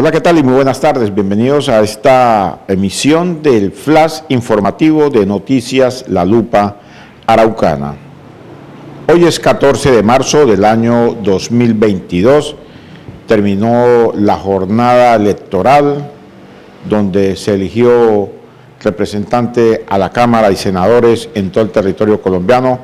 Hola, ¿qué tal? Y muy buenas tardes. Bienvenidos a esta emisión del Flash informativo de Noticias La Lupa Araucana. Hoy es 14 de marzo del año 2022. Terminó la jornada electoral donde se eligió representante a la Cámara y senadores en todo el territorio colombiano.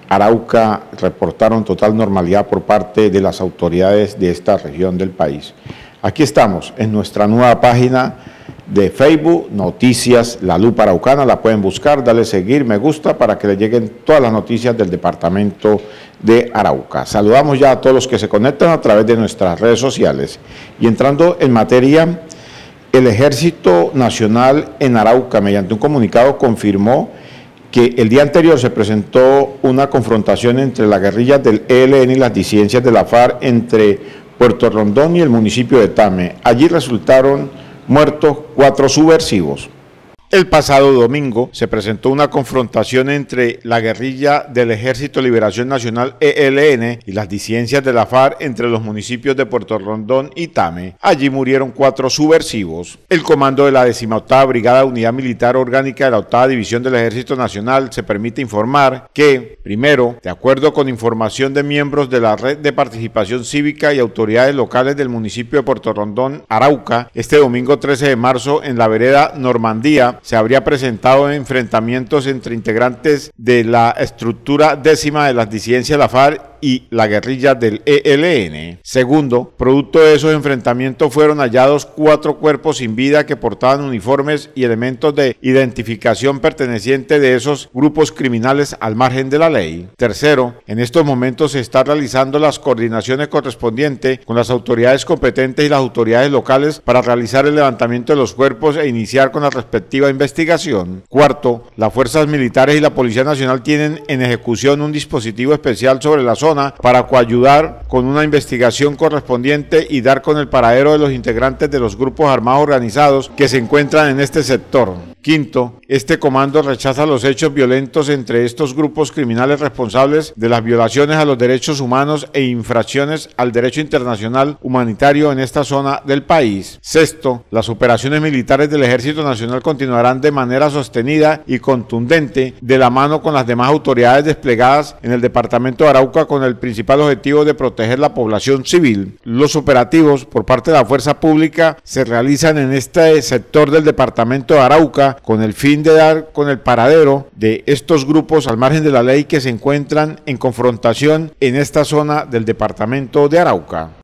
Arauca reportaron total normalidad por parte de las autoridades de esta región del país. Aquí estamos en nuestra nueva página de Facebook, Noticias La Lupa Araucana. La pueden buscar, darle seguir, me gusta, para que le lleguen todas las noticias del departamento de Arauca. Saludamos ya a todos los que se conectan a través de nuestras redes sociales. Y entrando en materia, el Ejército Nacional en Arauca, mediante un comunicado, confirmó que el día anterior se presentó una confrontación entre las guerrillas del ELN y las disidencias de la FARC entre Puerto Rondón y el municipio de Tame. Allí resultaron muertos 4 subversivos. El pasado domingo se presentó una confrontación entre la guerrilla del Ejército de Liberación Nacional ELN y las disidencias de la FARC entre los municipios de Puerto Rondón y Tame. Allí murieron 4 subversivos. El comando de la 18ª Brigada Unidad Militar Orgánica de la 8ª División del Ejército Nacional se permite informar que, primero, de acuerdo con información de miembros de la Red de Participación Cívica y autoridades locales del municipio de Puerto Rondón, Arauca, este domingo 13 de marzo en la vereda Normandía, se habría presentado enfrentamientos entre integrantes de la estructura 10ª de las disidencias de la FARC y la guerrilla del ELN. Segundo, producto de esos enfrentamientos fueron hallados 4 cuerpos sin vida que portaban uniformes y elementos de identificación pertenecientes de esos grupos criminales al margen de la ley. Tercero, en estos momentos se está realizando las coordinaciones correspondientes con las autoridades competentes y las autoridades locales para realizar el levantamiento de los cuerpos e iniciar con la respectiva investigación. Cuarto, las fuerzas militares y la Policía Nacional tienen en ejecución un dispositivo especial sobre la zona para coayudar con una investigación correspondiente y dar con el paradero de los integrantes de los grupos armados organizados que se encuentran en este sector. Quinto, este comando rechaza los hechos violentos entre estos grupos criminales responsables de las violaciones a los derechos humanos e infracciones al derecho internacional humanitario en esta zona del país. Sexto, las operaciones militares del Ejército Nacional continuarán de manera sostenida y contundente de la mano con las demás autoridades desplegadas en el departamento de Arauca con el principal objetivo de proteger la población civil. Los operativos por parte de la fuerza pública se realizan en este sector del departamento de Arauca con el fin de dar con el paradero de estos grupos al margen de la ley que se encuentran en confrontación en esta zona del departamento de Arauca.